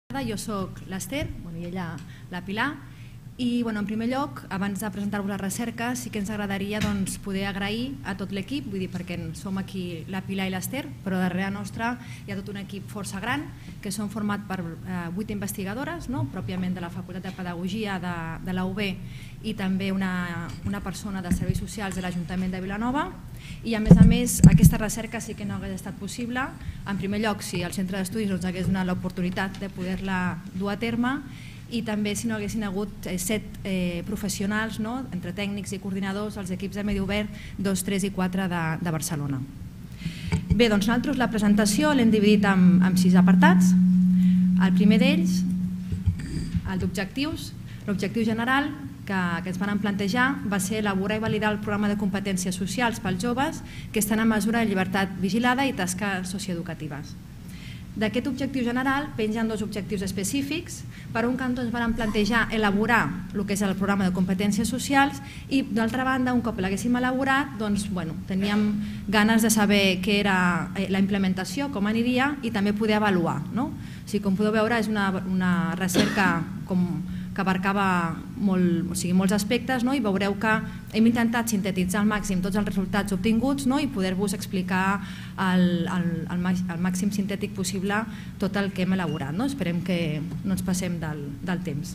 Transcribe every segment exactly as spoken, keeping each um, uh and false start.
Jo soc l'Ester, i ella la Pilar, i en primer lloc, abans de presentar-vos la recerca, sí que ens agradaria poder agrair a tot l'equip, vull dir, perquè som aquí la Pilar i l'Ester, però darrere nostra hi ha tot un equip força gran, que són format per vuit investigadores, pròpiament de la Facultat de Pedagogia de la U B i també una persona de Serveis Socials de l'Ajuntament de Vilanova. I a més a més aquesta recerca sí que no hagués estat possible, en primer lloc si el centre d'estudis ens hagués donat l'oportunitat de poder-la dur a terme i també si no haguessin hagut set professionals, entre tècnics i coordinadors, els equips de Medi Obert dos, tres i quatre de Barcelona. Bé, doncs nosaltres la presentació l'hem dividit en sis apartats. El primer d'ells, el d'objectius, l'objectiu general que ens van plantejar va ser elaborar i validar el programa de competències socials pels joves que estan en mesura de llibertat vigilada i tasques socioeducatives. D'aquest objectiu general pengen dos objectius específics. Per un cantó ens van plantejar elaborar el que és el programa de competències socials i d'altra banda, un cop l'haguéssim elaborat, teníem ganes de saber què era la implementació, com aniria i també poder avaluar. Com podeu veure, és una recerca que abarcava molts aspectes i veureu que hem intentat sintetitzar al màxim tots els resultats obtinguts i poder-vos explicar al màxim sintètic possible tot el que hem elaborat. Esperem que no ens passem del temps.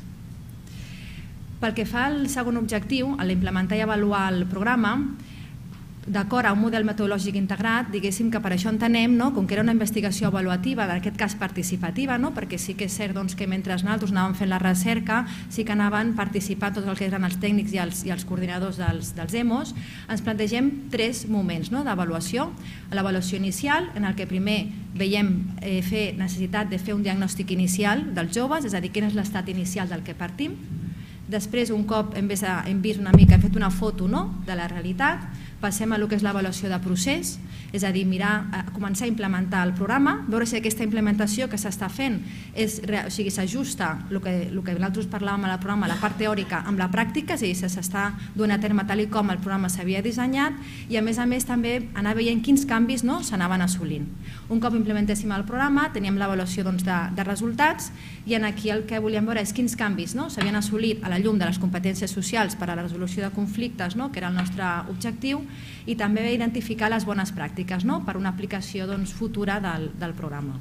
Pel que fa al segon objectiu, a l'implementar i avaluar el programa, d'acord a un model metodològic integrat, diguéssim que per això entenem, com que era una investigació avaluativa, en aquest cas participativa, perquè sí que és cert que mentre nosaltres anàvem fent la recerca sí que anaven participant tots els que eren els tècnics i els coordinadors dels E M Os, ens plantegem tres moments d'avaluació. L'avaluació inicial, en el que primer veiem necessitat de fer un diagnòstic inicial dels joves, és a dir, quin és l'estat inicial del que partim. Després, un cop hem vist una mica, hem fet una foto de la realitat, passem a el que és l'avaluació de procés, és a dir, començar a implementar el programa, veure si aquesta implementació que s'està fent s'ajusta el que nosaltres parlàvem al programa, la part teòrica, amb la pràctica, és a dir, si s'està duent a terme tal com el programa s'havia dissenyat i a més a més també anar veient quins canvis s'anaven assolint. Un cop implementéssim el programa teníem l'avaluació de resultats i aquí el que volíem veure és quins canvis s'havien assolit a la llum de les competències socials per a la resolució de conflictes, que era el nostre objectiu, i també identificar les bones pràctiques per a una aplicació futura del programa.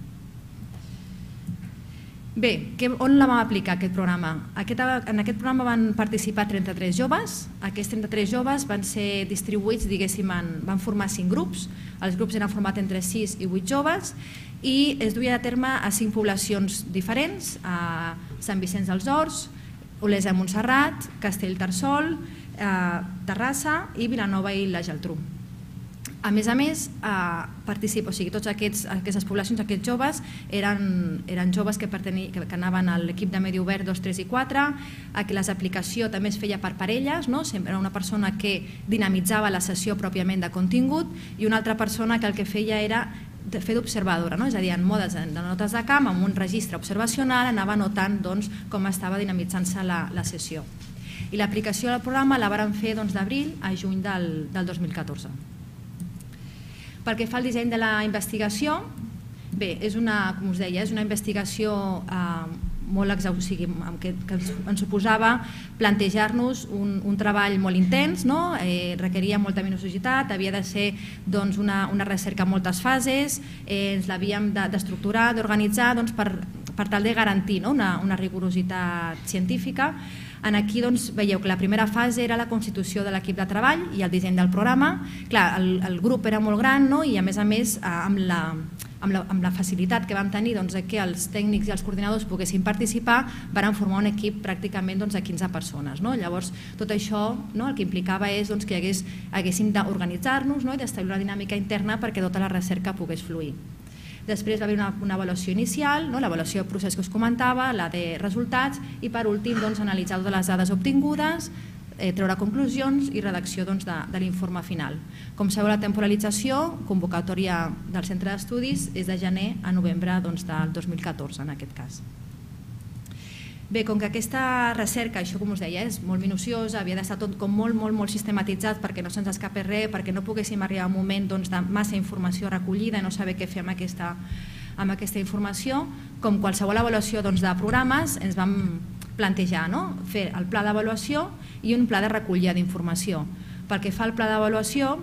Bé, on la vam aplicar aquest programa? En aquest programa van participar trenta-tres joves. Aquests trenta-tres joves van ser distribuïts, diguéssim, van formar cinc grups. Els grups eren formats entre sis i vuit joves i es duia a terme a cinc poblacions diferents, a Sant Vicenç dels Horts, Olesa de Montserrat, Castellterçol, Terrassa i Vilanova i la Geltrú. A més a més, totes aquestes poblacions, aquests joves, eren joves que anaven a l'equip de Medi Obert dos, tres i quatre, l'aplicació també es feia per parelles, era una persona que dinamitzava la sessió pròpiament de contingut i una altra persona que el que feia era fer d'observadora, és a dir, en modes de notes de camp, amb un registre observacional, anava notant com estava dinamitzant-se la sessió. I l'aplicació del programa la vàrem fer d'abril a juny del dos mil catorze. Pel que fa al disseny de la investigació, bé, és una, com us deia, és una investigació molt exhaustiva, que ens suposava plantejar-nos un treball molt intens, requeria molta minuciositat, havia de ser una recerca en moltes fases, ens l'havíem d'estructurar, d'organitzar per tal de garantir una rigorositat científica. Aquí veieu que la primera fase era la constitució de l'equip de treball i el disseny del programa. Clar, el grup era molt gran i a més a més amb la facilitat que vam tenir que els tècnics i els coordinadors poguessin participar, vàrem formar un equip pràcticament de quinze persones. Llavors tot això el que implicava és que haguéssim d'organitzar-nos i d'establir una dinàmica interna perquè tota la recerca pogués fluir. Després va haver una avaluació inicial, l'avaluació de procés que us comentava, la de resultats i per últim analitzar totes les dades obtingudes, treure conclusions i redacció de l'informe final. Com sabeu, la temporalització, convocatòria del centre d'estudis, és de gener a novembre del dos mil catorze en aquest cas. Bé, com que aquesta recerca, això com us deia, és molt minuciosa, havia d'estar tot com molt, molt, molt sistematitzat perquè no se'ns escapés res, perquè no poguéssim arribar a un moment de massa informació recollida i no saber què fer amb aquesta amb aquesta informació. Com qualsevol avaluació de programes, ens vam plantejar fer el pla d'avaluació i un pla de recollida d'informació. Pel que fa al pla d'avaluació,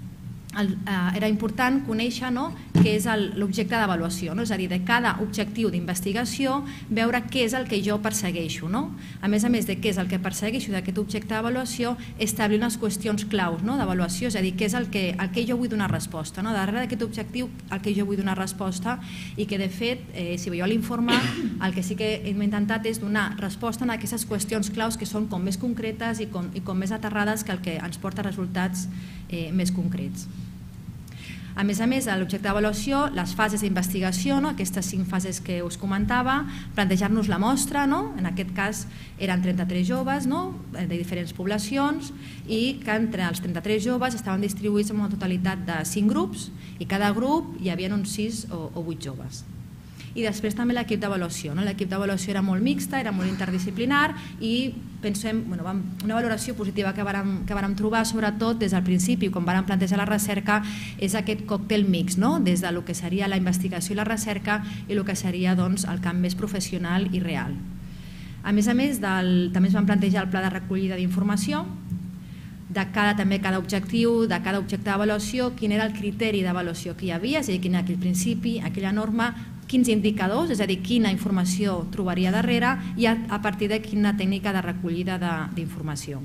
era important conèixer què és l'objecte d'avaluació, és a dir, de cada objectiu d'investigació, veure què és el que jo persegueixo. A més a més de què és el que persegueixo d'aquest objecte d'avaluació, establir unes qüestions claus d'avaluació, és a dir, què és el que jo vull donar resposta. Darrere d'aquest objectiu, el que jo vull donar resposta, i que de fet, si veieu l'informe, el que sí que hem intentat és donar resposta a aquestes qüestions claus que són com més concretes i com més aterrades que el que ens porta resultats més concrets. A més a més, a l'objecte d'avaluació, les fases d'investigació, aquestes cinc fases que us comentava, plantejar-nos la mostra, en aquest cas eren trenta-tres joves de diferents poblacions i que entre els trenta-tres joves estaven distribuïts en una totalitat de cinc grups i cada grup hi havia uns sis o vuit joves. I després també l'equip d'avaluació. L'equip d'avaluació era molt mixta, era molt interdisciplinar i pensem, una valoració positiva que vàrem trobar sobretot des del principi, quan vàrem plantejar la recerca, és aquest còctel mix, des del que seria la investigació i la recerca i el que seria el camp més professional i real. A més a més, també es van plantejar el pla de recollida d'informació, de cada objectiu, de cada objecte d'avaluació, quin era el criteri d'avaluació que hi havia, és a dir, quin era aquell principi, aquella norma, quins indicadors, és a dir, quina informació trobaria darrere i a partir de quina tècnica de recollida d'informació.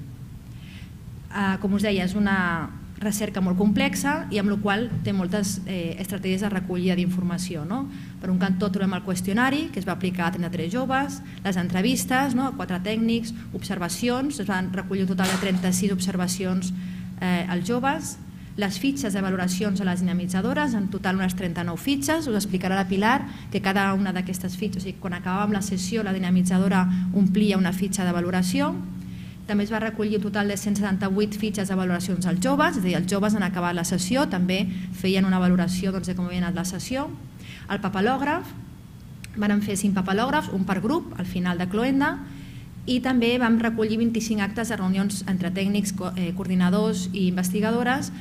Com us deia, és una recerca molt complexa i amb la qual té moltes estratègies de recollida d'informació. Per un cantó trobem el qüestionari, que es va aplicar a trenta-tres joves, les entrevistes, quatre tècnics, observacions, es van recollir un total de trenta-sis observacions als joves, les fitxes de valoracions a les dinamitzadores, en total unes trenta-nou fitxes. Us explicarà la Pilar que cada una d'aquestes fitxes, o sigui, quan acabàvem la sessió, la dinamitzadora omplia una fitxa de valoració. També es va recollir un total de cent setanta-vuit fitxes de valoracions als joves, és a dir, els joves en acabar la sessió també feien una valoració de com havia anat la sessió. El papilògraf, vam fer cinc papilògrafs, un per grup, al final de cloenda, i també vam recollir vint-i-cinc actes de reunions entre tècnics, coordinadors i investigadores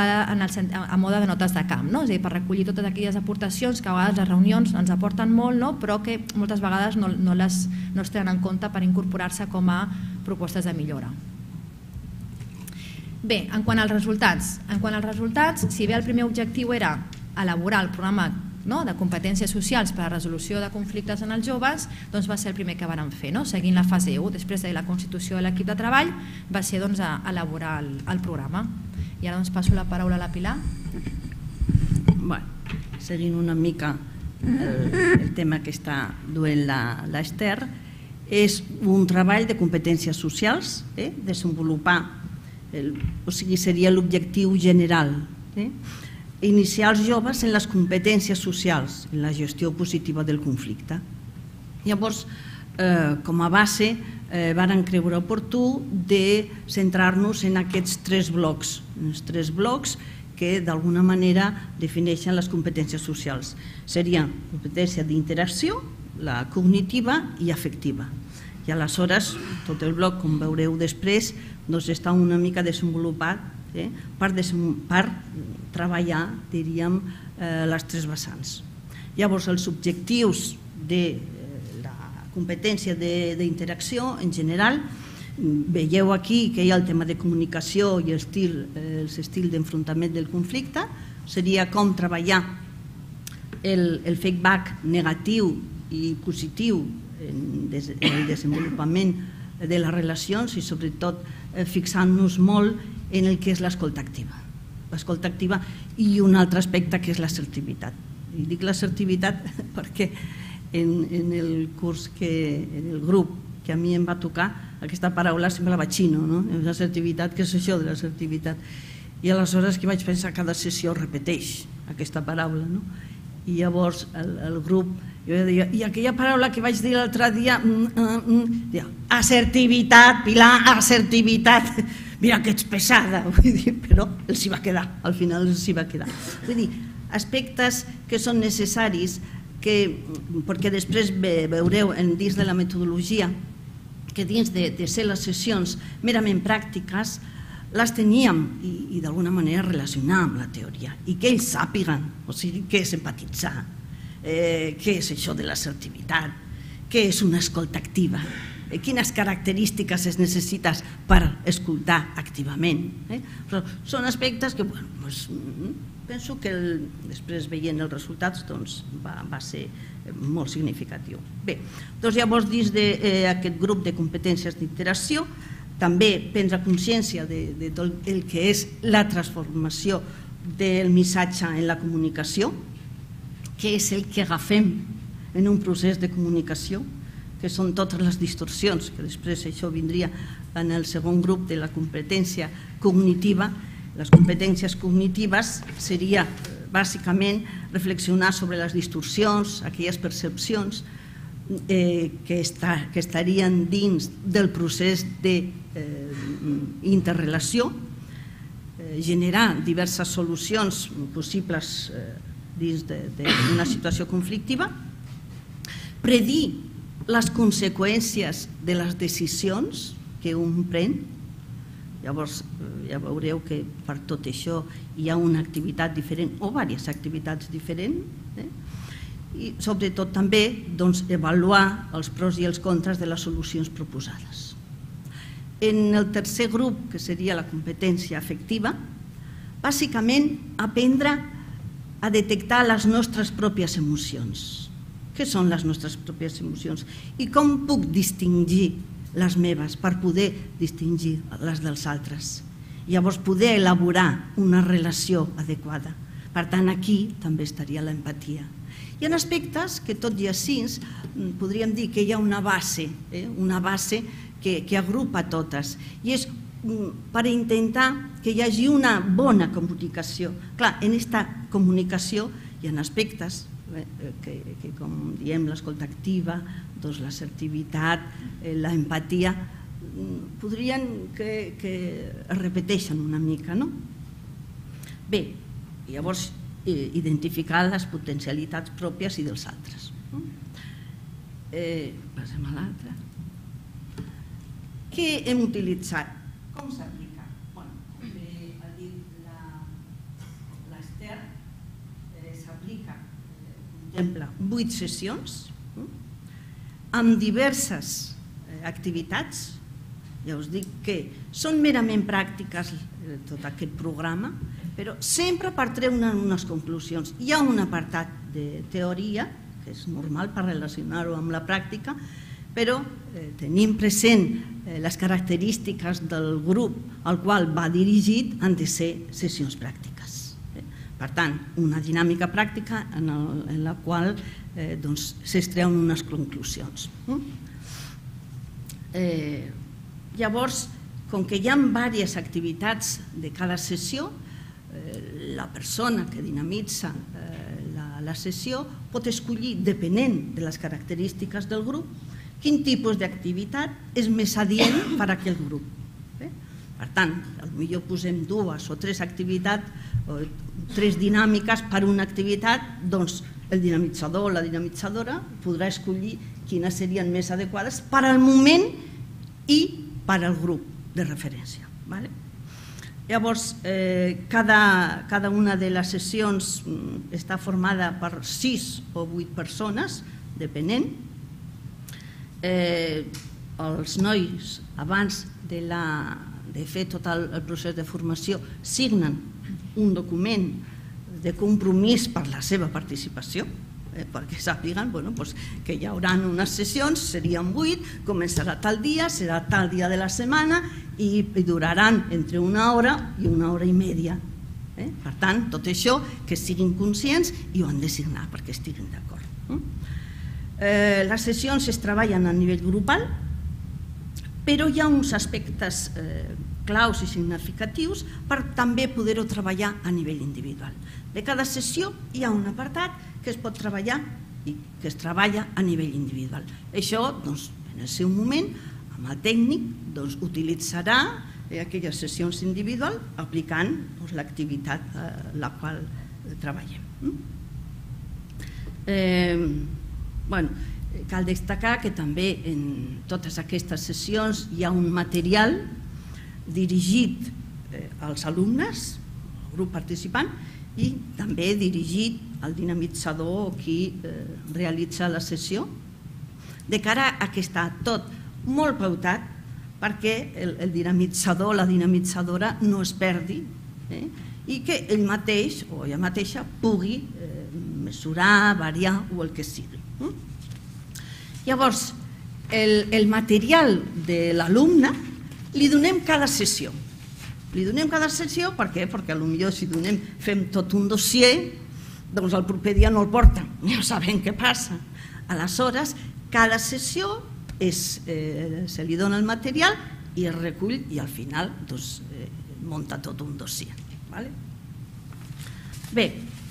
a mode de notes de camp, és a dir, per recollir totes aquelles aportacions que a vegades les reunions ens aporten molt, però que moltes vegades no es tenen en compte per incorporar-se com a propostes de millora. Bé, en quant als resultats, en quant als resultats, si bé el primer objectiu era elaborar el programa de competències socials per a la resolució de conflictes en els joves, doncs va ser el primer que vàrem fer, seguint la fase u. Després de la constitució de l'equip de treball va ser elaborar el programa. I ara passo la paraula a la Pilar. Seguint una mica el tema que està duent l'Ester, és un treball de competències socials, desenvolupar, o sigui, seria l'objectiu general, iniciar els joves en les competències socials, en la gestió positiva del conflicte. Llavors, com a base, vàrem creure oportú de centrar-nos en aquests tres blocs, els tres blocs que d'alguna manera defineixen les competències socials. Seria competència d'interacció, la cognitiva i afectiva. I aleshores, tot el bloc, com veureu després, està una mica desenvolupat per treballar, diríem, les tres vessants. Llavors, els objectius de la competència d'interacció en general, veieu aquí que hi ha el tema de comunicació i els estils d'enfrontament del conflicte, seria com treballar el feedback negatiu i positiu en el desenvolupament de les relacions i sobretot fixant-nos molt en el que és l'escolta activa. L'escolta activa i un altre aspecte que és l'assertivitat. I dic l'assertivitat perquè en el curs, en el grup que a mi em va tocar, aquesta paraula sempre la vacino, l'assertivitat, què és això de l'assertivitat? I aleshores que vaig pensar cada sessió repeteix aquesta paraula. I llavors el grup, i aquella paraula que vaig dir l'altre dia, assertivitat, Pilar, assertivitat, mira que ets pesada, però els hi va quedar, al final els hi va quedar. Vull dir, aspectes que són necessaris, perquè després veureu dins de la metodologia que dins de ser les sessions merament pràctiques les teníem i d'alguna manera relacionar amb la teoria i que ells sàpiguen, o sigui, què és empatitzar, eh, què és això de l'assertivitat, què és una escolta activa, eh, quines característiques es necessiten per escoltar activament. Eh? Però són aspectes que, bueno, doncs, penso que el, després veient els resultats doncs, va, va ser molt significatiu. Bé, doncs llavors dins d'aquest eh, grup de competències d'interacció també prendre consciència de, de tot el que és la transformació del missatge en la comunicació, què és el que agafem en un procés de comunicació, que són totes les distorsions, que després això vindria en el segon grup de la competència cognitiva. Les competències cognitives seria bàsicament reflexionar sobre les distorsions, aquelles percepcions eh, que, està, que estarien dins del procés d'interrelació, eh, generar diverses solucions possibles eh, dins d'una situació conflictiva, predir les conseqüències de les decisions que un pren. Llavors ja veureu que per tot això hi ha una activitat diferent o diverses activitats diferents, eh? I sobretot també doncs, avaluar els pros i els contres de les solucions proposades. En el tercer grup, que seria la competència afectiva, bàsicament aprendre a detectar les nostres pròpies emocions. Què són les nostres pròpies emocions? I com puc distingir les meves per poder distingir les dels altres? Llavors poder elaborar una relació adequada. Per tant, aquí també estaria l'empatia. Hi ha aspectes que tot i així podríem dir que hi ha una base, eh? una base que, que agrupa totes, i és per intentar que hi hagi una bona comunicació. Clar, en aquesta comunicació hi ha aspectes que, que com diem, l'escolta activa, doncs l'assertivitat, l'empatia, podrien que, que es repeteixen una mica, no? Bé, llavors identificar les potencialitats pròpies i dels altres. Eh, passem a l'altre. Què hem utilitzat? Com s'aplica? Bueno, com ha dit l'Ester, s'aplica, contempla vuit sessions amb diverses activitats. Ja us dic que són merament pràctiques tot aquest programa, però sempre per treure unes conclusions. Hi ha un apartat de teoria, que és normal per relacionar-ho amb la pràctica, però tenim present les característiques del grup al qual va dirigit, han de ser sessions pràctiques. Per tant, una dinàmica pràctica en la qual s'extreuen unes conclusions. Llavors, com que hi ha diverses activitats de cada sessió, la persona que dinamitza la sessió pot escollir, depenent de les característiques del grup, quin tipus d'activitat és més adient per a aquell grup. Per tant, potser posem dues o tres activitats, o tres dinàmiques per una activitat, doncs el dinamitzador o la dinamitzadora podrà escollir quines serien més adequades per al moment i per al grup de referència. Llavors, cada una de les sessions està formada per sis o vuit persones, depenent. Els nois, abans de fer tot el procés de formació, signen un document de compromís per la seva participació, perquè sàpiguen que hi haurà unes sessions, serien vuit, començarà tal dia, serà tal dia de la setmana i duraran entre una hora i una hora i mitja. Per tant, tot això, que siguin conscients i ho han de signar perquè estiguin d'acord. Les sessions es treballen a nivell grupal, però hi ha uns aspectes claus i significatius per també poder-ho treballar a nivell individual. De cada sessió hi ha un apartat que es pot treballar i que es treballa a nivell individual. Això, en el seu moment, amb el tècnic, utilitzarà aquelles sessions individuals aplicant l'activitat a la qual treballem. Cal destacar que també en totes aquestes sessions hi ha un material dirigit als alumnes, al grup participant, i també dirigit al dinamitzador o qui realitza la sessió, de cara a que està tot molt pautat perquè el dinamitzador o la dinamitzadora no es perdi i que ell mateix o ella mateixa pugui mesurar, variar o el que sigui. Llavors, el material de l'alumne li donem cada sessió. Li donem cada sessió, per què? Perquè potser si donem, fem tot un dossier, doncs el proper dia no el porta, ja sabem què passa. Aleshores, cada sessió se li dona el material i es recull i al final munta tot un dossier. Bé,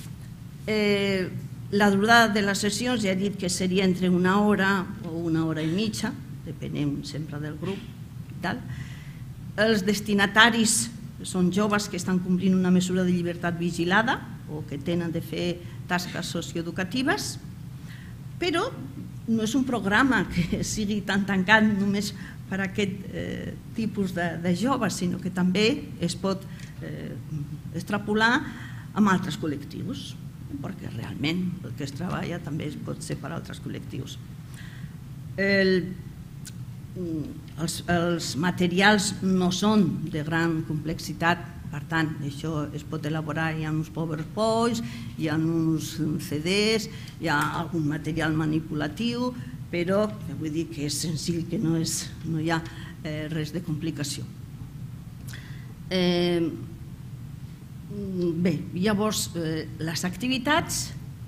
la durada de les sessions ja he dit que seria entre una hora o una hora i mitja, depenent sempre del grup i tal. Els destinataris són joves que estan complint una mesura de llibertat vigilada o que tenen de fer tasques socioeducatives, però no és un programa que sigui tan tancat només per a aquest tipus de joves, sinó que també es pot extrapolar amb altres col·lectius, perquè realment el que es treballa també es pot ser per a altres col·lectius. Els materials no són de gran complexitat, per tant, això es pot elaborar, hi ha uns PowerPoints, hi ha uns C Ds, hi ha algun material manipulatiu, però vull dir que és senzill, que no hi ha res de complicació. Bé, llavors, les activitats,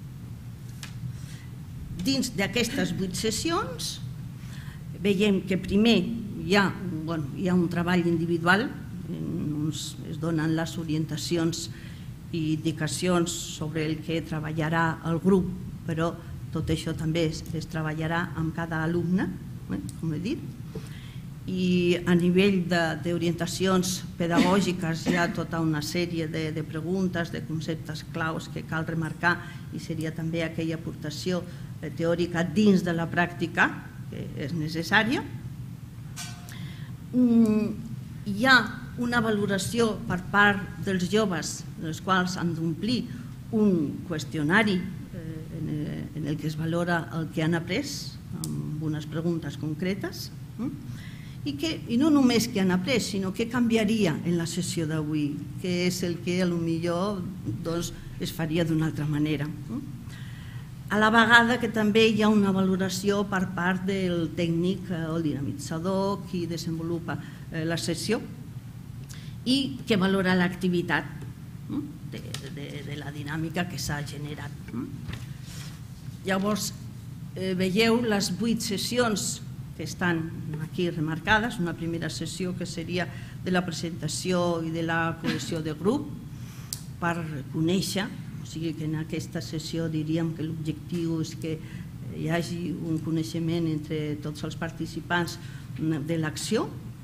dins d'aquestes vuit sessions, veiem que primer hi ha un treball individual, es donen les orientacions i indicacions sobre el que treballarà el grup, però tot això també es treballarà amb cada alumne, com he dit, i a nivell d'orientacions pedagògiques hi ha tota una sèrie de preguntes, de conceptes claus que cal remarcar i seria també aquella aportació teòrica dins de la pràctica que és necessària. Hi ha una valoració per part dels joves, els quals han d'omplir un qüestionari en el que es valora el que han après, amb unes preguntes concretes, i no només què han après, sinó què canviaria en la sessió d'avui, què és el que potser es faria d'una altra manera. A la vegada que també hi ha una valoració per part del tècnic o el dinamitzador, qui desenvolupa la sessió, i que valora l'activitat de la dinàmica que s'ha generat. Llavors, veieu les vuit sessions que estan aquí remarcades, una primera sessió que seria de la presentació i de la cohesió de grup, per conèixer, o sigui que en aquesta sessió diríem que l'objectiu és que hi hagi un coneixement entre tots els participants de l'acció,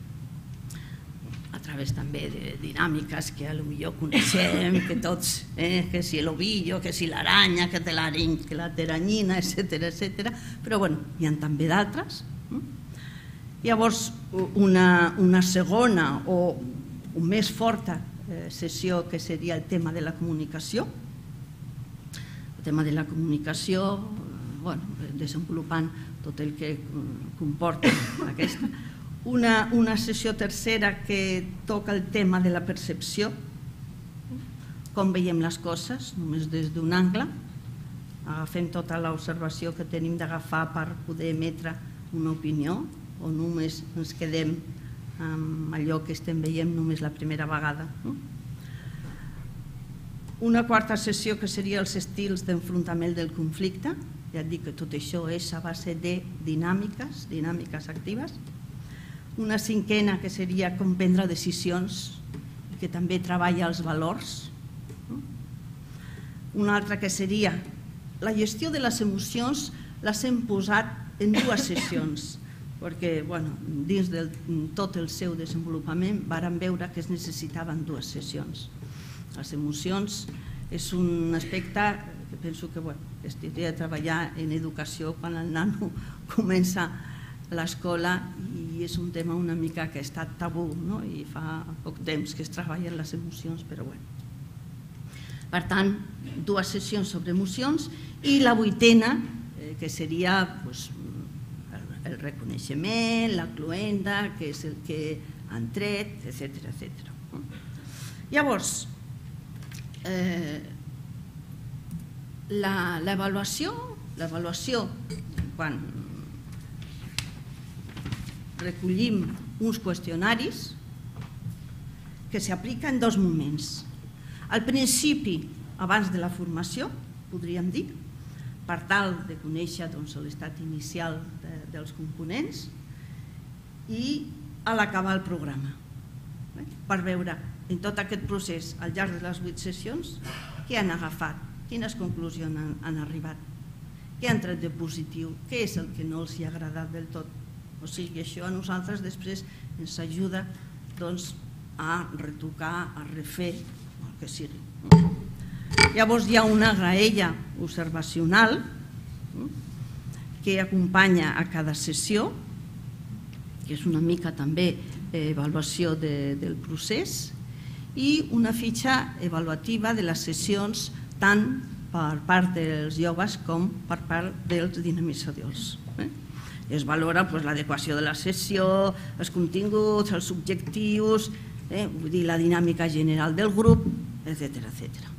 a través també de dinàmiques que potser coneixem, que tots, que si l'ovillo, que si l'aranya, que la teranyina, etcètera, etcètera, però hi ha també d'altres. Llavors, una segona o més forta sessió que seria el tema de la comunicació, el tema de la comunicació, desenvolupant tot el que comporta aquesta. Una sessió tercera que toca el tema de la percepció, com veiem les coses, només des d'un angle, agafem tota l'observació que tenim d'agafar per poder emetre una opinió, o només ens quedem amb allò que estem veient només la primera vegada. Una quarta sessió que seria els estils d'enfrontament del conflicte, ja et dic que tot això és a base de dinàmiques, dinàmiques actives. Una cinquena que seria com prendre decisions, que també treballa els valors. Una altra que seria la gestió de les emocions, les hem posat en dues sessions, perquè dins de tot el seu desenvolupament vàrem veure que es necessitaven dues sessions. Les emocions és un aspecte que penso que es tindria de treballar en educació quan el nano comença l'escola i és un tema una mica que ha estat tabú i fa poc temps que es treballen les emocions, però bé. Per tant, dues sessions sobre emocions i la vuitena, que seria el reconeixement, la cloenda, què és el que han tret, etcètera, etcètera. Llavors, l'avaluació, l'avaluació, quan recollim uns qüestionaris que s'aplica en dos moments. Al principi, abans de la formació, podríem dir, per tal de conèixer l'estat inicial dels components i a l'acabar el programa, per veure en tot aquest procés, al llarg de les vuit sessions, què han agafat, quines conclusions han arribat, què han tret de positiu, què és el que no els ha agradat del tot. O sigui, això a nosaltres després ens ajuda a retocar, a refer, el que sigui. Llavors hi ha una graella observacional que acompanya a cada sessió, que és una mica també avaluació del procés, i una fitxa avaluativa de les sessions tant per part dels joves com per part dels dinamitzadors. Es valora l'adequació de la sessió, els continguts, els objectius, la dinàmica general del grup, etcètera.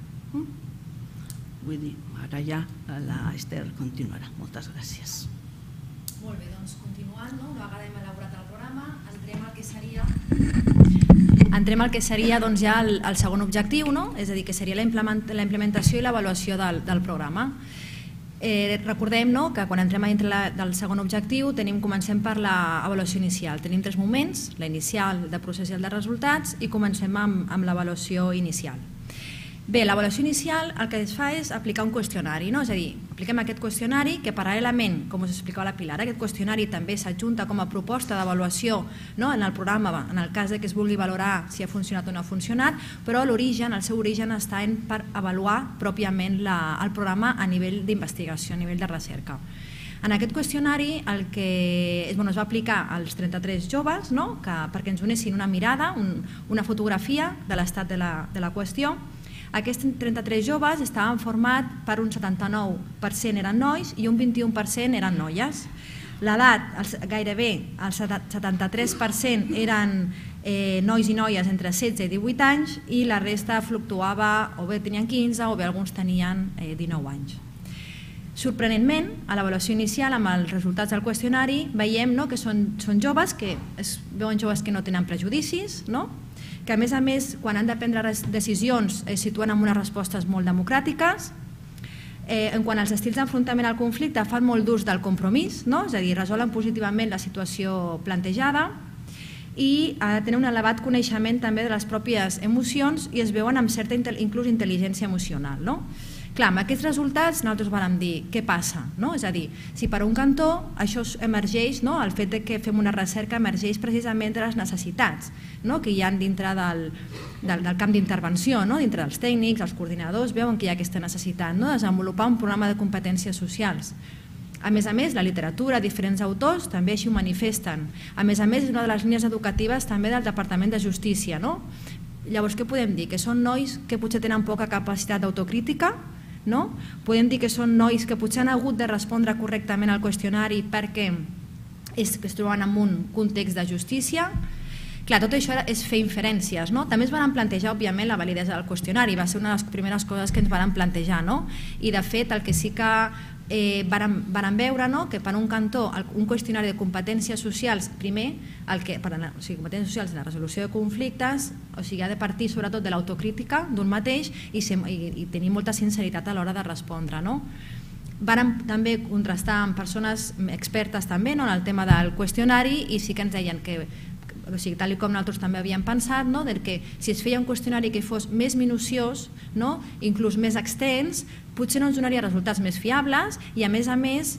Vull dir, ara ja l'Ester continuarà. Moltes gràcies. Molt bé, doncs continuant, una vegada hem elaborat el programa, entrem al que seria entrem al que seria ja el segon objectiu, és a dir, que seria la implementació i l'avaluació del programa. Recordem que quan entrem a dintre del segon objectiu comencem per l'avaluació inicial. Tenim tres moments, la inicial, el de procés i el de resultats, i comencem amb l'avaluació inicial. Bé, l'avaluació inicial el que es fa és aplicar un qüestionari, és a dir, apliquem aquest qüestionari que paral·lelament, com us explicava la Pilar, aquest qüestionari també s'adjunta com a proposta d'avaluació en el programa, en el cas que es vulgui valorar si ha funcionat o no ha funcionat, però l'origen, el seu origen està per avaluar pròpiament el programa a nivell d'investigació, a nivell de recerca. En aquest qüestionari el que es va aplicar als trenta-tres joves perquè ens donessin una mirada, una fotografia de l'estat de la qüestió. Aquests trenta-tres joves estaven formats per un setanta-nou per cent eren nois i un vint-i-u per cent eren noies. L'edat, gairebé el setanta-tres per cent eren nois i noies entre setze i divuit anys i la resta fluctuava, o bé tenien quinze o bé alguns tenien dinou anys. Sorprenentment, a l'avaluació inicial, amb els resultats del qüestionari, veiem que són joves que es veuen joves que no tenen prejudicis, que a més a més, quan han de prendre decisions, es situen en unes respostes molt democràtiques. En quant als estils d'enfrontament al conflicte, fan molt d'ús del compromís, és a dir, resolen positivament la situació plantejada i tenen un elevat coneixement també de les pròpies emocions i es veuen amb certa inclús intel·ligència emocional. Clar, amb aquests resultats nosaltres vam dir què passa, és a dir, si per un cantó això emergeix, el fet que fem una recerca emergeix precisament de les necessitats que hi ha dintre del camp d'intervenció, dintre dels tècnics, els coordinadors, veuen que hi ha aquesta necessitat, desenvolupar un programa de competències socials. A més a més, la literatura, diferents autors també així ho manifesten. A més a més, és una de les línies educatives també del Departament de Justícia. Llavors, què podem dir? Que són nois que potser tenen poca capacitat d'autocrítica, podem dir que són nois que potser han hagut de respondre correctament al qüestionari perquè es troben en un context de justícia. Clar, tot això és fer inferències. També es van plantejar, òbviament, la validesa del qüestionari. Va ser una de les primeres coses que ens van plantejar. I, de fet, el que sí que varen veure que per un cantó un qüestionari de competències socials, primer, competències socials de la resolució de conflictes, o sigui, ha de partir sobretot de l'autocrítica d'un mateix i tenir molta sinceritat a l'hora de respondre. Varen també contrastar amb persones expertes també en el tema del qüestionari i sí que ens deien que, tal com nosaltres també havíem pensat, que si es feia un qüestionari que fos més minuciós, inclús més extens, potser no ens donaria resultats més fiables i a més a més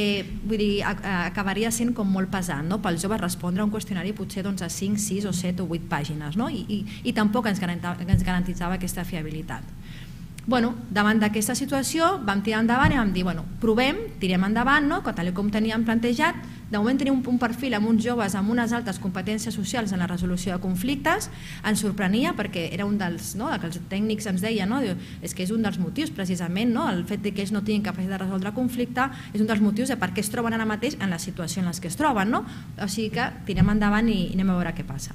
acabaria sent com molt pesant pels joves respondre a un qüestionari potser a cinc, sis o set o vuit pàgines i tampoc ens garantitzava aquesta fiabilitat. Davant d'aquesta situació vam tirar endavant i vam dir provem, tirem endavant, tal com teníem plantejat, de moment tenim un perfil amb uns joves amb unes altes competències socials en la resolució de conflictes. Ens sorprenia perquè era un dels, no, que els tècnics ens deien, no, és que és un dels motius precisament, no, el fet que ells no tinguin capacitat de resoldre conflicte és un dels motius de per què es troben ara mateix en la situació en què es troben, no? O sigui que tirem endavant i anem a veure què passa.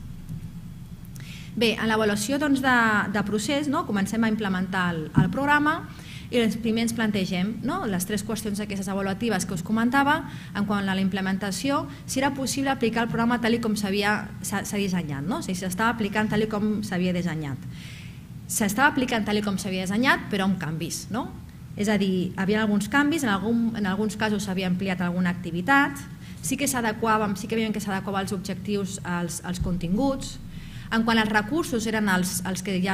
Bé, en l'avaluació de procés comencem a implementar el programa i primer ens plantegem les tres qüestions aquestes avaluatives que us comentava en quant a la implementació, si era possible aplicar el programa tal com s'ha dissenyat, si s'estava aplicant tal com s'havia dissenyat. S'estava aplicant tal com s'havia dissenyat però amb canvis, és a dir, hi havia alguns canvis, en alguns casos s'havia ampliat alguna activitat, sí que s'adequàvem, sí que veiem que s'adequava als objectius, als continguts. En quant als recursos, eren els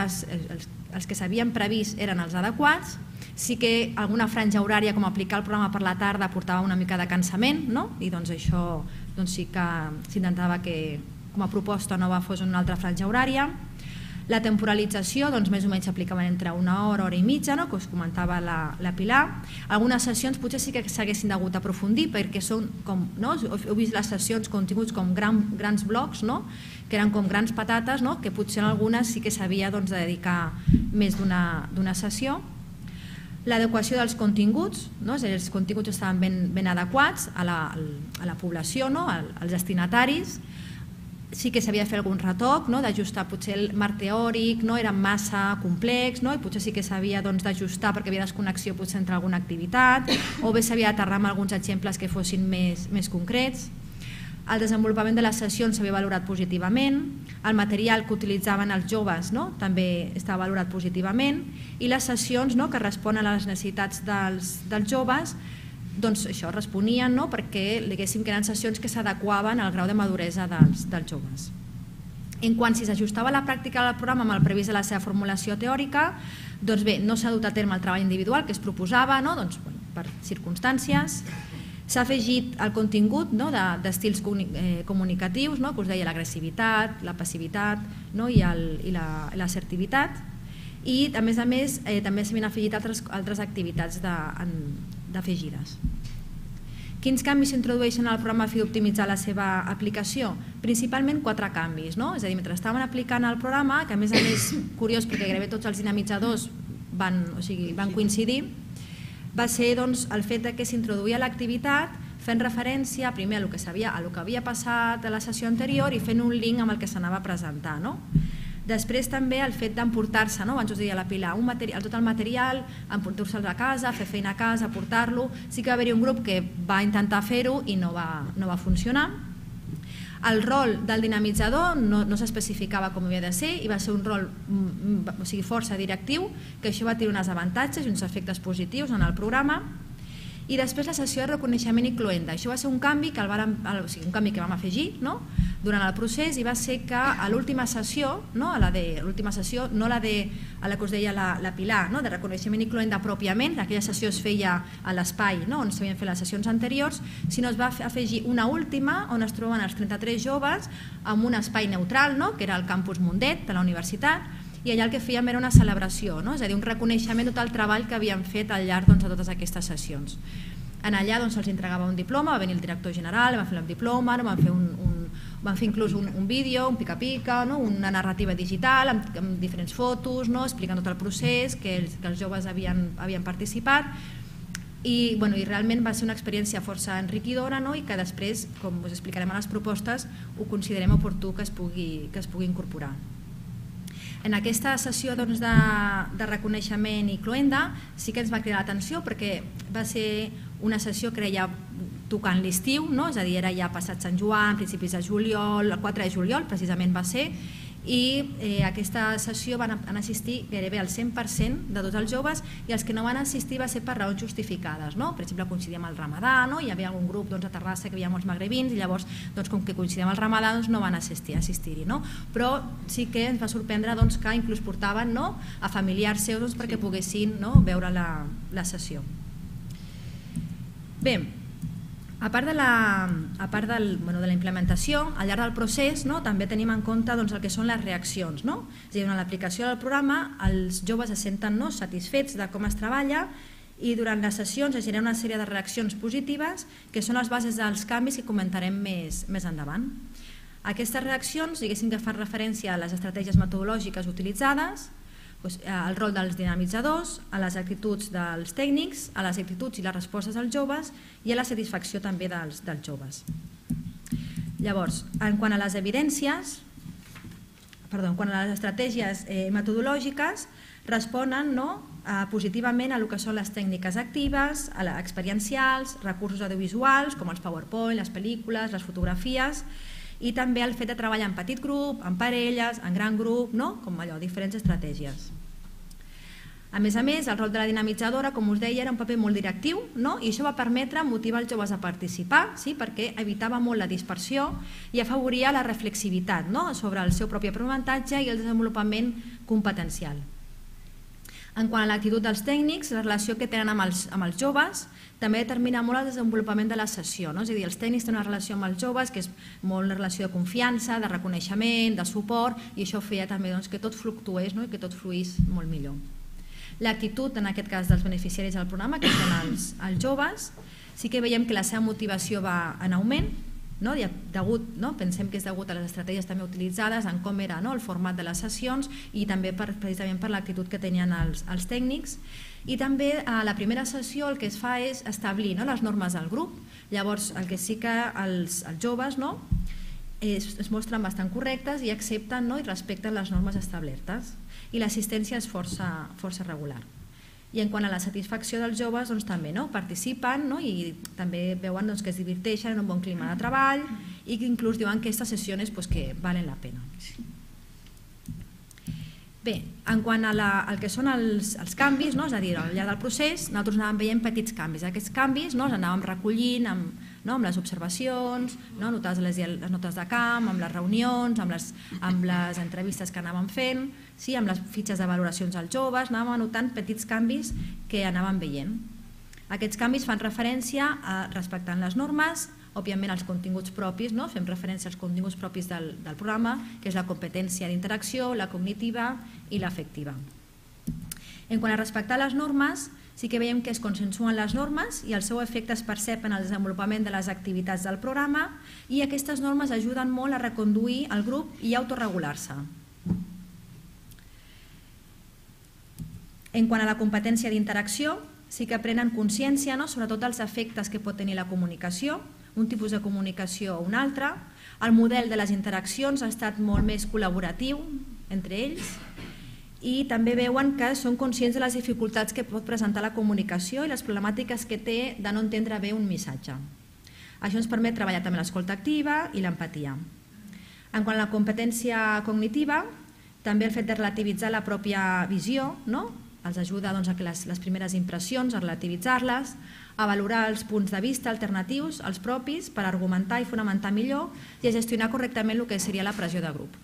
que s'havien previst eren els adequats, sí que alguna franja horària com aplicar el programa per la tarda portava una mica de cansament i doncs això sí que s'intentava que com a proposta nova fos una altra franja horària. La temporalització més o menys s'aplicaven entre una hora, hora i mitja, que us comentava la Pilar. Algunes sessions potser sí que s'haguessin hagut d'aprofundir perquè són com, heu vist les sessions continguts com grans blocs, que eren com grans patates, que potser en algunes sí que s'havia de dedicar més d'una sessió. L'adequació dels continguts, els continguts estaven ben adequats a la població, als destinataris. Sí que s'havia de fer algun retoc, d'ajustar potser el marc teòric, era massa complex i potser sí que s'havia d'ajustar perquè hi havia desconnexió potser entre alguna activitat o bé s'havia d'aterrar amb alguns exemples que fossin més concrets. El desenvolupament de les sessions s'havia valorat positivament, el material que utilitzaven els joves també estava valorat positivament i les sessions que responen a les necessitats dels joves doncs això responien perquè diguéssim que eren sessions que s'adequaven al grau de maduresa dels joves. En quant si s'ajustava la pràctica del programa amb el previst de la seva formulació teòrica, doncs bé, no s'ha dut a terme el treball individual que es proposava per circumstàncies. S'ha afegit el contingut d'estils comunicatius, que us deia l'agressivitat, la passivitat i l'assertivitat i a més a més també s'havien afegit altres activitats d'afegides. Quins canvis s'introdueixen al programa a fi d'optimitzar la seva aplicació? Principalment quatre canvis, és a dir, mentre estaven aplicant el programa, que a més a més, curiós perquè gairebé tots els dinamitzadors van coincidir, va ser el fet que s'introduïa l'activitat fent referència primer a el que havia passat a la sessió anterior i fent un link amb el que s'anava a presentar. Després també el fet d'emportar-se, abans us deia la Pilar, tot el material, emportar-se'l a casa, fer feina a casa, portar-lo. Sí que va haver-hi un grup que va intentar fer-ho i no va funcionar. El rol del dinamitzador no s'especificava com havia de ser i va ser un rol força directiu, que això va tenir uns avantatges i uns efectes positius en el programa. I després la sessió de reconeixement i cloenda. Això va ser un canvi que vam afegir durant el procés i va ser que a l'última sessió, no la que us deia la Pilar, de reconeixement i cloenda pròpiament, aquella sessió es feia a l'espai on s'havien fet les sessions anteriors, sinó es va afegir una última on es troben els trenta-tres joves en un espai neutral, que era el campus Mundet de la universitat, i allà el que fèiem era una celebració, és a dir, un reconeixement de tot el treball que havien fet al llarg de totes aquestes sessions. En allà se'ls entregava un diploma, va venir el director general, van fer el diploma, van fer inclús un vídeo, un pica-pica, una narrativa digital amb diferents fotos, explicant tot el procés, que els joves havien participat i realment va ser una experiència força enriquidora i que després, com us explicarem a les propostes, ho considerem oportú que es pugui incorporar. En aquesta sessió de reconeixement i cloenda sí que ens va cridar l'atenció perquè va ser una sessió que era ja tocant l'estiu, és a dir, era ja passat Sant Joan, principis de juliol, el quatre de juliol precisament va ser, i aquesta sessió van assistir gairebé al cent per cent de tots els joves i els que no van assistir va ser per raons justificades. Per exemple, coincidia amb el Ramadà, hi havia algun grup a Terrassa que hi havia molts magrebins i llavors, com que coincidia amb el Ramadà, no van assistir-hi. Però sí que ens va sorprendre que inclús portaven a familiars seus perquè poguessin veure la sessió. Bé, a part de la implementació, al llarg del procés també tenim en compte el que són les reaccions. És a dir, durant l'aplicació del programa els joves es senten satisfets de com es treballa i durant les sessions es genera una sèrie de reaccions positives que són les bases dels canvis que comentarem més, més endavant. Aquestes reaccions, diguéssim que fan referència a les estratègies metodològiques utilitzades, doncs, al rol dels dinamitzadors, a les actituds dels tècnics, a les actituds i les respostes dels joves i a la satisfacció també dels, dels joves. Llavors, en quant a les evidències, perdó, en quant a les estratègies eh, metodològiques, responen no, eh, positivament a el que són les tècniques actives, a les experiencials, recursos audiovisuals com els PowerPoint, les pel·lícules, les fotografies, i també el fet de treballar en petit grup, en parelles, en gran grup, no? Com allò, diferents estratègies. A més a més, el rol de la dinamitzadora, com us deia, era un paper molt directiu, no? I això va permetre motivar els joves a participar, sí? Perquè evitava molt la dispersió i afavoria la reflexivitat, no? Sobre el seu propi aprenentatge i el desenvolupament competencial. En quant a l'actitud dels tècnics, la relació que tenen amb els, amb els joves també determina molt el desenvolupament de la sessió. No? És a dir, els tècnics tenen una relació amb els joves que és molt una relació de confiança, de reconeixement, de suport, i això feia també doncs, que tot fluctués, no? I que tot fluís molt millor. L'actitud, en aquest cas, dels beneficiaris del programa, que són els, els joves, sí que veiem que la seva motivació va en augment, no? Degut, no? Pensem que és degut a les estratègies també utilitzades, en com era no? El format de les sessions i també per, precisament per l'actitud que tenien els, els tècnics. I també a la primera sessió el que es fa és establir no? Les normes del grup. Llavors el que sí que els, els joves no? es, es mostren bastant correctes i accepten no? I respecten les normes establertes. I l'assistència és força, força regular. I en quant a la satisfacció dels joves, doncs, també no? Participen no? I també veuen doncs, que es diverteixen en un bon clima de treball i que inclús diuen que aquestes sessions pues, que valen la pena. Bé, en quant a la, al que són els, els canvis, no? És a dir, al llarg del procés nosaltres anàvem veient petits canvis. Aquests canvis no? Els anàvem recollint amb, no? Amb les observacions, no? Notes les, les notes de camp, amb les reunions, amb les, amb les entrevistes que anàvem fent, sí? Amb les fitxes de valoracions als joves, anàvem anotant petits canvis que anàvem veient. Aquests canvis fan referència a respectant les normes, òbviament els continguts propis, no? Fem referència als continguts propis del, del programa, que és la competència d'interacció, la cognitiva i l'afectiva. En quant a respectar les normes, sí que veiem que es consensuen les normes i el seu efecte es percep en el desenvolupament de les activitats del programa i aquestes normes ajuden molt a reconduir el grup i a autorregular-se. En quant a la competència d'interacció, sí que prenen consciència no? Sobretot dels efectes que pot tenir la comunicació, un tipus de comunicació o un altre. El model de les interaccions ha estat molt més col·laboratiu entre ells i també veuen que són conscients de les dificultats que pot presentar la comunicació i les problemàtiques que té de no entendre bé un missatge. Això ens permet treballar també l'escolta activa i l'empatia. En quant a la competència cognitiva, també el fet de relativitzar la pròpia visió, no? Els ajuda doncs, a que les, les primeres impressions, a relativitzar-les, a valorar els punts de vista alternatius, els propis, per argumentar i fonamentar millor i a gestionar correctament el que seria la pressió de grup.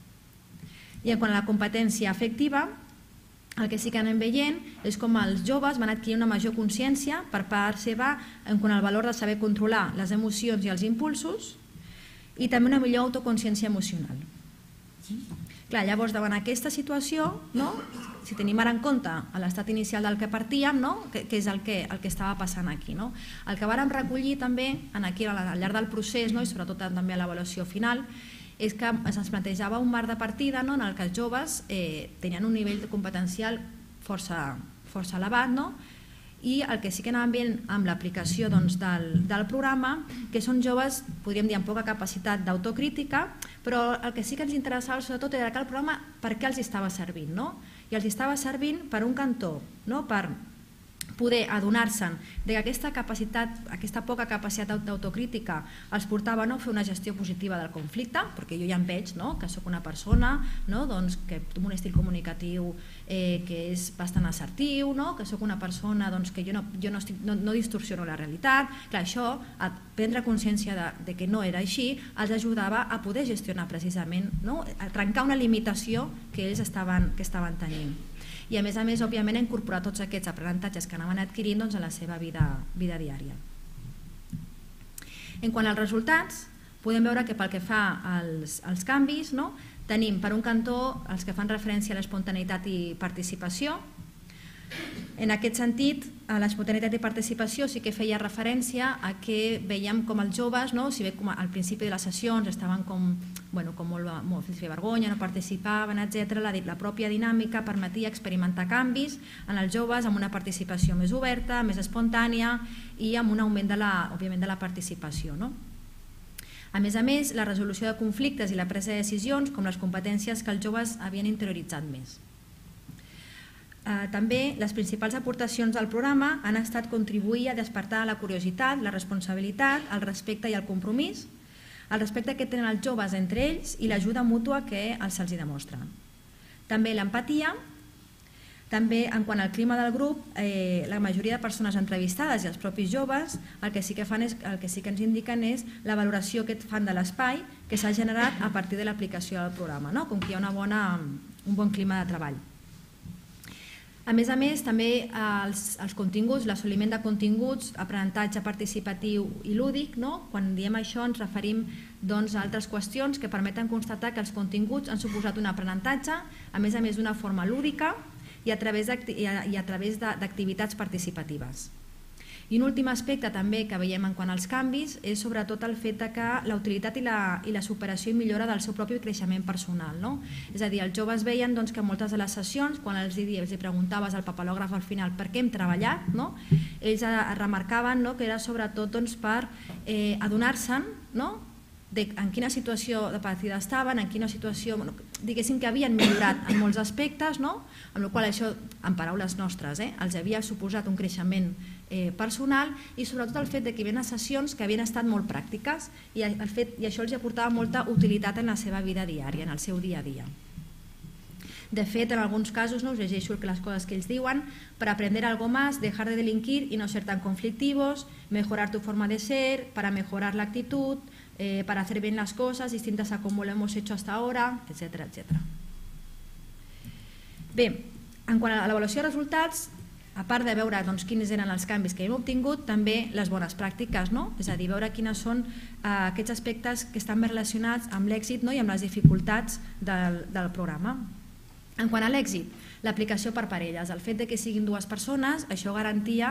I en quant a la competència afectiva, el que sí que anem veient és com els joves van adquirir una major consciència per part seva en quant al valor de saber controlar les emocions i els impulsos i també una millor autoconsciència emocional. Clar, llavors, davant aquesta situació, no? Si tenim ara en compte l'estat inicial del que partíem, no? que, que és el que, el que estava passant aquí. No? El que vàrem recollir també en aquí, al llarg del procés, no? I sobretot també a l'avaluació final, és que ens plantejava un marc de partida no? En el que els joves eh, tenien un nivell competencial força, força elevat, no? I el que sí que anàvem veient amb l'aplicació doncs, del, del programa, que són joves, podríem dir, amb poca capacitat d'autocrítica, però el que sí que ens interessava sobretot era que el programa per què els estava servint, no? I els estava servint per un cantó, no? Per poder adonar-se'n que aquesta capacitat, aquesta poca capacitat d'autocrítica els portava no? A fer una gestió positiva del conflicte, perquè jo ja em veig no? Que sóc una persona no? Doncs que tinc un estil comunicatiu eh, que és bastant assertiu, no? Que sóc una persona doncs, que jo, no, jo no, estic, no, no distorsiono la realitat. Clar, això, a prendre consciència de, de que no era així, els ajudava a poder gestionar precisament, no? A trencar una limitació que ells estaven, que estaven tenint. I a més a més, òbviament, a incorporar tots aquests aprenentatges que anaven adquirint doncs, a la seva vida, vida diària. En quant als resultats, podem veure que pel que fa als, als canvis, no? Tenim per un cantó els que fan referència a l'espontaneïtat i participació, En aquest sentit, a l'espontaneïtat i participació sí que feia referència a que veiem com els joves, si bé al principi de les sessions estaven com molt feia vergonya, no participaven, etcètera, la pròpia dinàmica permetia experimentar canvis en els joves amb una participació més oberta, més espontània i amb un augment, òbviament, de la participació. A més a més, la resolució de conflictes i la presa de decisions com les competències que els joves havien interioritzat més. També les principals aportacions del programa han estat contribuir a despertar la curiositat, la responsabilitat, el respecte i el compromís, el respecte que tenen els joves entre ells i l'ajuda mútua que se'ls demostra. També l'empatia, també en quant al clima del grup, la majoria de persones entrevistades i els propis joves el que sí que fan el que sí que ens indiquen és la valoració que fan de l'espai que s'ha generat a partir de l'aplicació del programa, com que hi ha un bon clima de treball. A més a més, també els continguts, l'assoliment de continguts, aprenentatge participatiu i lúdic, quan diem això ens referim a altres qüestions que permeten constatar que els continguts han suposat un aprenentatge, a més a més d'una forma lúdica i a través d'activitats participatives. I un últim aspecte també que veiem en quant als canvis és sobretot el fet que la utilitat i la superació i millora del seu propi creixement personal. És a dir, els joves veien que moltes de les sessions, quan els preguntaves al papilògraf al final per què hem treballat, ells remarcaven que era sobretot per adonar-se'n en quina situació de partida estaven, en quina situació, diguéssim que havien millorat en molts aspectes, amb la qual això, en paraules nostres, els havia suposat un creixement personal i sobretot el fet que hi havia sessions que havien estat molt pràctiques i això els aportava molta utilitat en la seva vida diària, en el seu dia a dia. De fet, en alguns casos, us llegeixo les coses que ells diuen: para aprender algo más, dejar de delinquir y no ser tan conflictivos, mejorar tu forma de ser, para mejorar la actitud, para hacer bien las cosas, distintas a como lo hemos hecho hasta ahora, etcètera, etcètera. Bé, en quant a l'avaluació de resultats, a part de veure quins eren els canvis que hem obtingut, també les bones pràctiques, és a dir, veure quins són aquests aspectes que estan més relacionats amb l'èxit i amb les dificultats del programa. En quant a l'èxit, l'aplicació per parelles, el fet que siguin dues persones, això garantia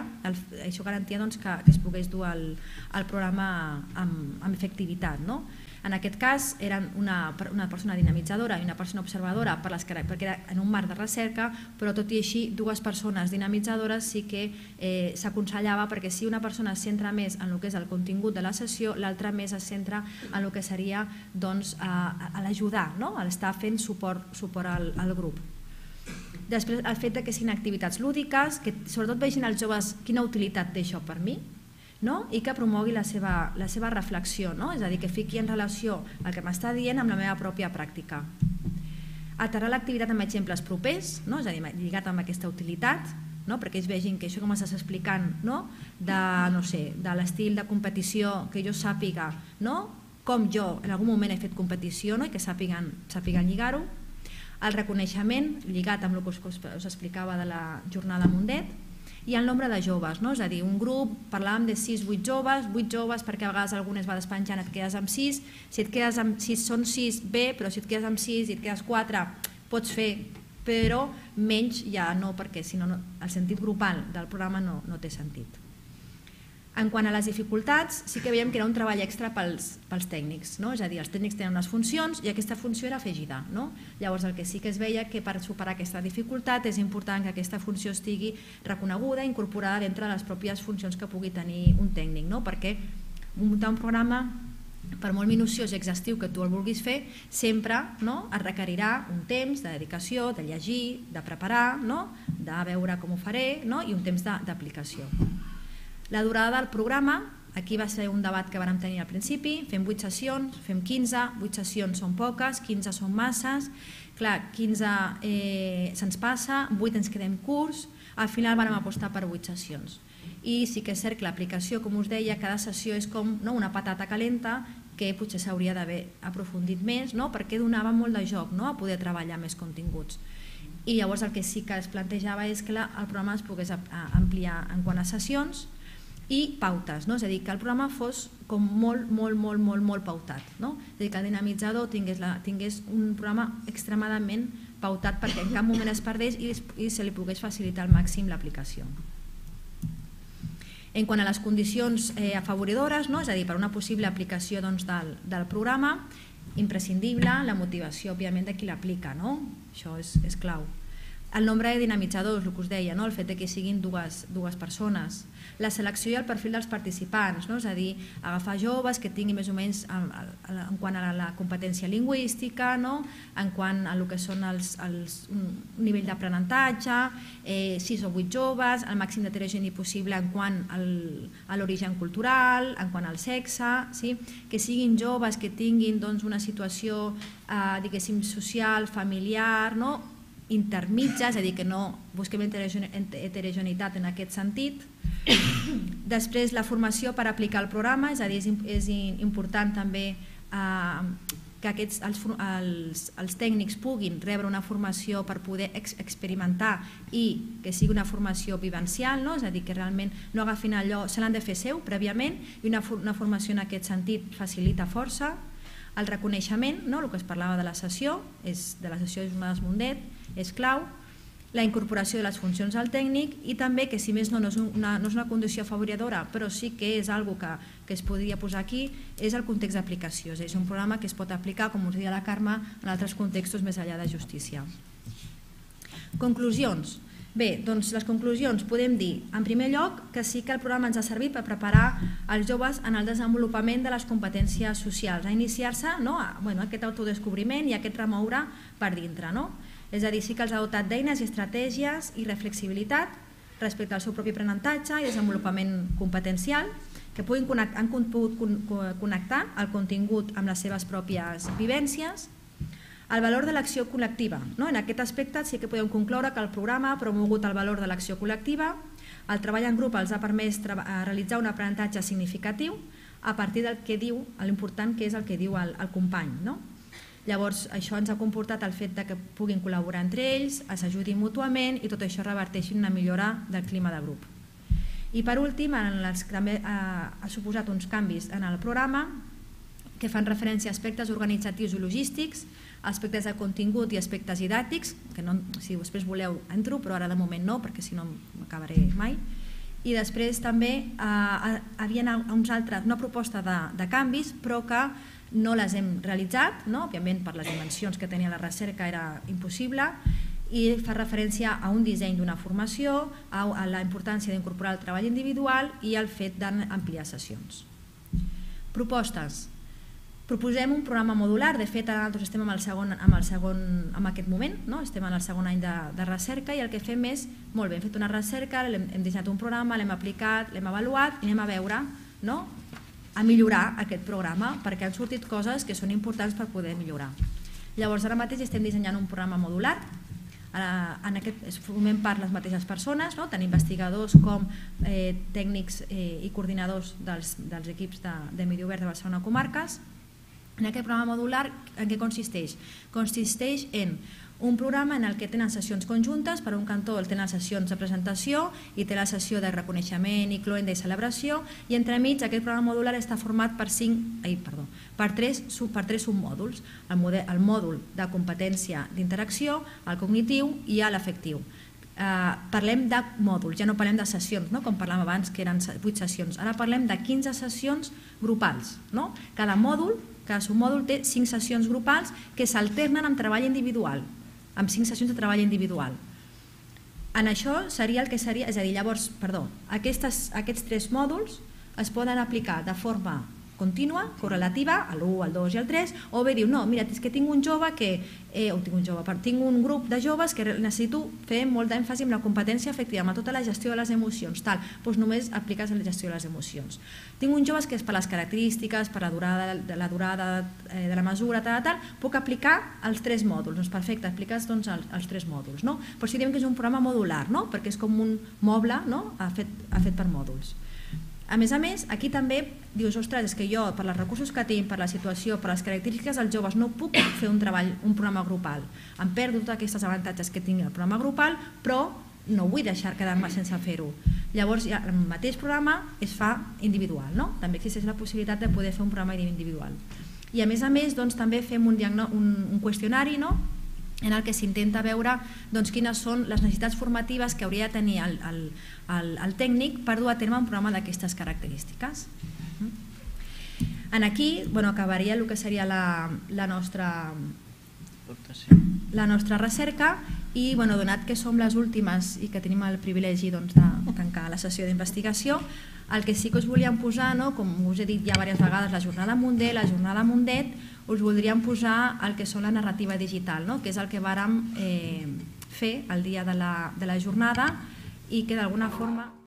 que es pogués dur el programa amb efectivitat. En aquest cas eren una persona dinamitzadora i una persona observadora perquè era en un marc de recerca, però tot i així dues persones dinamitzadores sí que s'aconsellava, perquè si una persona es centra més en el que és el contingut de la sessió, l'altra més es centra en el que seria l'ajudar, l'estar fent suport al grup. Després el fet que siguin activitats lúdiques, que sobretot vegin els joves quina utilitat té això per mi, i que promogui la seva reflexió, és a dir, que fiqui en relació el que m'està dient amb la meva pròpia pràctica. Aterrar l'activitat amb exemples propers, és a dir, lligat amb aquesta utilitat, perquè ells vegin que això que m'estàs explicant de l'estil de competició, que jo sàpiga com jo en algun moment he fet competició i que sàpiguen lligar-ho. El reconeixement, lligat amb el que us explicava de la jornada Mundet, i el nombre de joves, és a dir, un grup, parlàvem de sis vuit joves, vuit joves perquè a vegades algun es va despenjant, et quedes amb sis, si et quedes amb sis són sis, bé, però si et quedes amb sis i et quedes quatre, pots fer, però menys ja no, perquè si no el sentit grupal del programa no té sentit. En quant a les dificultats, sí que veiem que era un treball extra pels tècnics, és a dir, els tècnics tenen unes funcions i aquesta funció era afegida. Llavors el que sí que es veia que per superar aquesta dificultat és important que aquesta funció estigui reconeguda i incorporada dintre de les pròpies funcions que pugui tenir un tècnic, perquè muntar un programa, per molt minuciós i exhaustiu que tu el vulguis fer, sempre et requerirà un temps de dedicació, de llegir, de preparar, de veure com ho faré i un temps d'aplicació. La durada del programa, aquí va ser un debat que vam tenir al principi, fem vuit sessions, fem quinze, vuit sessions són poques, quinze són masses, clar, quinze se'ns passa, vuit ens quedem curts, al final vam apostar per vuit sessions. I sí que és cert que l'aplicació, com us deia, cada sessió és com una patata calenta que potser s'hauria d'haver aprofundit més, perquè donava molt de joc a poder treballar més continguts. I llavors el que sí que es plantejava és que el programa es pogués ampliar en quant a sessions i pautes, és a dir, que el programa fos com molt, molt, molt, molt, molt pautat, és a dir, que el dinamitzador tingués un programa extremadament pautat perquè en cap moment es perdés i se li pogués facilitar al màxim l'aplicació. En quant a les condicions afavoridores, és a dir, per una possible aplicació del programa, imprescindible la motivació, òbviament, de qui l'aplica, això és clau. El nombre de dinamitzadors, el que us deia, el fet que siguin dues persones, la selecció i el perfil dels participants, és a dir, agafar joves que tinguin més o menys en quant a la competència lingüística, en quant a el que són els nivell d'aprenentatge, sis o vuit joves, el màxim d'heterogeni possible en quant a l'origen cultural, en quant al sexe, que siguin joves que tinguin una situació, diguéssim, social, familiar, intermitja, és a dir, que no busquem heterogeneïtat en aquest sentit. Després, la formació per aplicar el programa, és a dir, és important també que els tècnics puguin rebre una formació per poder experimentar i que sigui una formació vivencial, és a dir, que realment no agafin allò, se l'han de fer seu prèviament, i una formació en aquest sentit facilita força. El reconeixement, el que es parlava de la sessió, de la sessió de jornades Mundet, és clau, la incorporació de les funcions al tècnic i també, que si més no, no és una condició afavoridora, però sí que és una cosa que es podria posar aquí, és el context d'aplicació. És a dir, és un programa que es pot aplicar, com us deia la Carme, en altres contextos més enllà de justícia. Conclusions. Bé, doncs les conclusions podem dir, en primer lloc, que sí que el programa ens ha servit per preparar els joves en el desenvolupament de les competències socials, a iniciar-se aquest autodescobriment i aquest remoure per dintre. És a dir, sí que els ha dotat d'eines i estratègies i reflexibilitat respecte al seu propi aprenentatge i desenvolupament competencial, que han pogut connectar el contingut amb les seves pròpies vivències. El valor de l'acció col·lectiva. En aquest aspecte sí que podem concloure que el programa ha promogut el valor de l'acció col·lectiva, el treball en grup els ha permès realitzar un aprenentatge significatiu a partir del que diu, l'important que és el que diu el company. Llavors, això ens ha comportat el fet que puguin col·laborar entre ells, s'ajudin mútuament i tot això reverteixi en una millora del clima de grup. I per últim, també ha suposat uns canvis en el programa que fan referència a aspectes organitzatius i logístics, aspectes de contingut i aspectes didàctics, que si després voleu entro, però ara de moment no, perquè si no m'acabaré mai. I després també hi havia una proposta de canvis, però que no les hem realitzat, òbviament per les dimensions que tenia la recerca era impossible, i fa referència a un disseny d'una formació, a la importància d'incorporar el treball individual i al fet d'ampliar sessions. Propostes. Proposem un programa modular, de fet nosaltres estem en aquest moment, estem en el segon any de recerca i el que fem és, molt bé, hem fet una recerca, hem dissenyat un programa, l'hem aplicat, l'hem avaluat i anem a veure, a millorar aquest programa perquè han sortit coses que són importants per poder millorar. Llavors ara mateix estem dissenyant un programa modular, en aquest formem part les mateixes persones, tant investigadors com tècnics i coordinadors dels equips de Medi Obert de Barcelona Comarques. En aquest programa modular, en què consisteix? Consisteix en un programa en el que tenen sessions conjuntes, per un cantó tenen sessions de presentació i té la sessió de reconeixement i cloenda i celebració, i entremig aquest programa modular està format per tres submòduls, el mòdul de competència d'interacció, el cognitiu i l'afectiu. Parlem de mòduls, ja no parlem de sessions, com parlàvem abans que eren vuit sessions, ara parlem de quinze sessions grupals. Cada mòdul Cada submòdul té cinc sessions grupals que s'alternen amb treball individual, amb cinc sessions de treball individual. En això seria el que seria, és a dir, llavors, perdó, aquests tres mòduls es poden aplicar de forma contínua, correlativa, l'u, el dos i el tres, o bé diu, no, mira, és que tinc un jove que, o tinc un jove, tinc un grup de joves que necessito fer molt d'èmfasi en la competència afectiva, amb tota la gestió de les emocions, tal, doncs només apliques la gestió de les emocions. Tinc uns joves que és per les característiques, per la durada de la mesura, tal, tal, puc aplicar els tres mòduls, doncs perfecte, apliques els tres mòduls, no? Però si diem que és un programa modular, no? Perquè és com un moble fet per mòduls. A més a més, aquí també dius, ostres, és que jo, per els recursos que tinc, per la situació, per les característiques dels joves, no puc fer un treball, un programa grupal. Em perdo tots aquests avantatges que tinc el programa grupal, però no vull deixar quedar-me sense fer-ho. Llavors, el mateix programa es fa individual, no? També existeix la possibilitat de poder fer un programa individual. I a més a més, també fem un qüestionari, no? en el que s'intenta veure doncs, quines són les necessitats formatives que hauria de tenir el, el, el, el tècnic per dur a terme un programa d'aquestes característiques. En aquí bueno, acabaria el que seria la, la, nostra, la nostra recerca i bueno, donat que som les últimes i que tenim el privilegi doncs, de tancar la sessió d'investigació, el que sí que us volíem posar, no, com us he dit ja diverses vegades, la jornada Mundet, la jornada Mundet, us voldríem posar el que són la narrativa digital, no? Que és el que vàrem eh, fer el dia de la, de la jornada i que d'alguna forma